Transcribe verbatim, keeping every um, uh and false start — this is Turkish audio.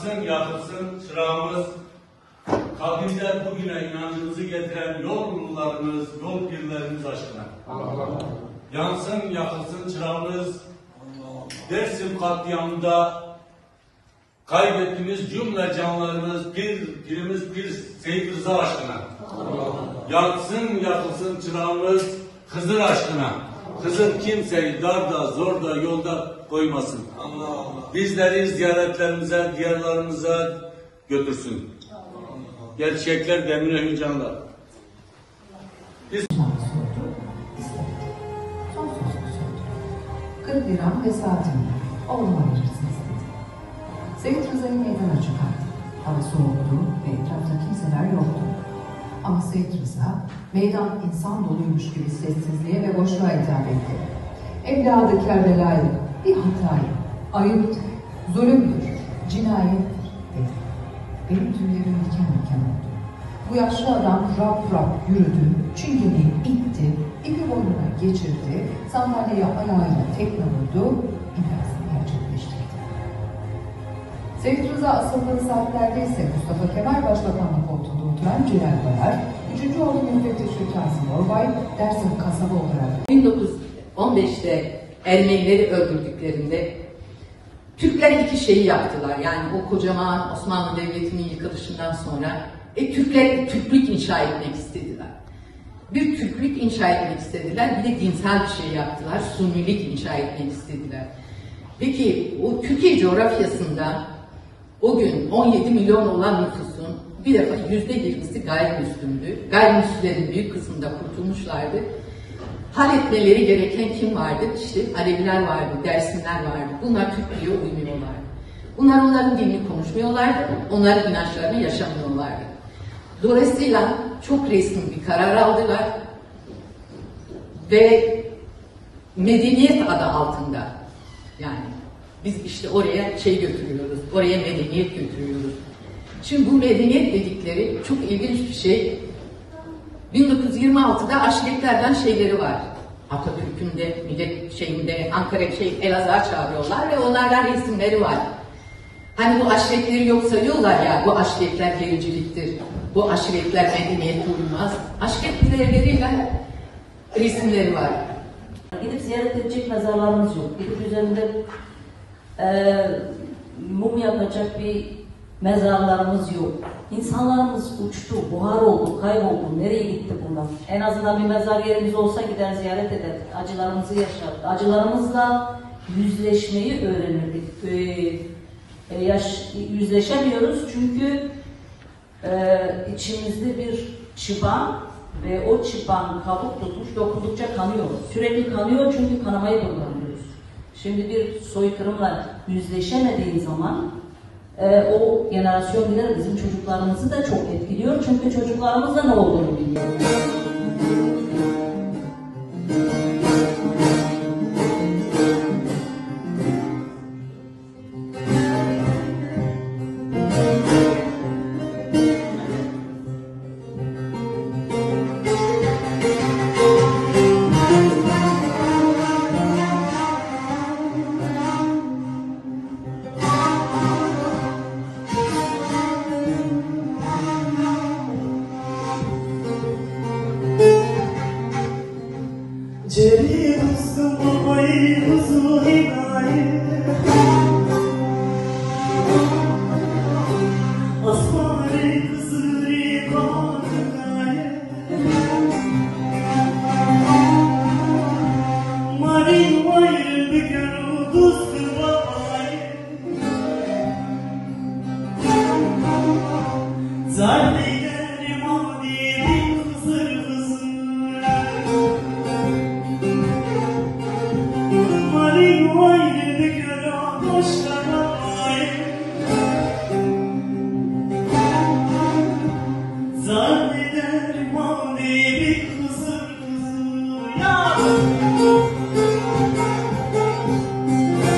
Yansın yakılsın çırağımız, kabirde bugüne inancımızı getiren yol nurlarımız, yol pirlerimiz aşkına. Allah. Yansın yakılsın çırağımız, Dersim katliamında kaybettiğimiz cümle canlarımız, bir pirimiz bir Seyyid Rıza aşkına. Allah. Yansın yakılsın çırağımız, Hızır aşkına. Hızır kimseyi darda, zorda, yolda koymasın. Allah Allah. Bizleri ziyaretlerimize, diyarlarımıza götürsün. Allah. Gerçekler demine hüncanlar. Biz... Son sözünü sordu. kırk liram ve saatini oğluma verirsiniz dedi. Seyyid Rıza'yı meydana çıkardı. Hava soğuktu ve etrafta kimseler yoktu. Ama Seyyid Rıza, meydan insan doluymuş gibi sessizliğe ve boşluğa hitap etti. Evladı Kerbela'yı, bir hatayı, ayıptır, zulümdür, cinayettir dedi. Benim tüylerim diken diken oldu. Bu yaşlı adam rap rap yürüdü, çingeneyi itti, ipi boynuna geçirdi, sandalyeye ayağıyla tekme vurdu, imzasını gerçekleştirdi. Seyyid Rıza asıldığı saatlerde ise Mustafa Kemal Başbakanlık koltuğunda oturan Celal Bayar, üçüncü Ordu Müfettişi Kazım Orbay, Dersim kasaba olarak bin dokuz yüz on beş'te Ermenileri öldürdüklerinde Türkler iki şeyi yaptılar. Yani o kocaman Osmanlı Devleti'nin yıkılışından sonra e, Türkler Türklük inşa etmek istediler. Bir Türklük inşa etmek istediler, bir de dinsel bir şey yaptılar, Sunnilik inşa etmek istediler. Peki o Türkiye coğrafyasında o gün on yedi milyon olan nüfusun bir defa yüzde yirmisi gayrimüslimdi. Gayrimüslimlerin büyük kısmında kurtulmuşlardı. Halletmeleri gereken kim vardı? İşte Aleviler vardı, Dersimler vardı. Bunlar Türkiye'ye uymuyorlardı. Bunlar onların dilini konuşmuyorlardı, onların inançlarını yaşamıyorlardı. Dolayısıyla çok resmi bir karar aldılar ve medeniyet adı altında, yani biz işte oraya şey götürüyoruz, oraya medeniyet götürüyoruz. Şimdi bu medeniyet dedikleri çok ilginç bir şey. bin dokuz yüz yirmi altı'da aşiretlerden şeyleri var. Atatürk'ün de millet şeyinde Ankara şey Elazığ'a çağırıyorlar ve onlardan resimleri var. Hani bu aşiretleri yok sayıyorlar ya, bu aşiretler gericiliktir, bu aşiretler medeniyet uymaz. Aşiret liderleriyle resimleri var. Gidip ziyaret edecek mezarlarımız yok. Gidip üzerinde e, mum yapacak bir mezarlarımız yok. İnsanlarımız uçtu, buhar oldu, kayboldu. Nereye gitti bunlar? En azından bir mezar yerimiz olsa gider ziyaret eder. Acılarımızı yaşardık. Acılarımızla yüzleşmeyi öğrenirdik. Ee, e, yaş, yüzleşemiyoruz çünkü e, içimizde bir çıban ve o çıban kabuk tutmuş, dokundukça kanıyor. Sürekli kanıyor çünkü kanamayı durduramıyoruz. Şimdi bir soykırımla yüzleşemediğin zaman e, o jenerasyon gider bizim çocuklarımızı da çok etkiliyor. Çünkü çocuklarımız da ne olduğunu biliyor.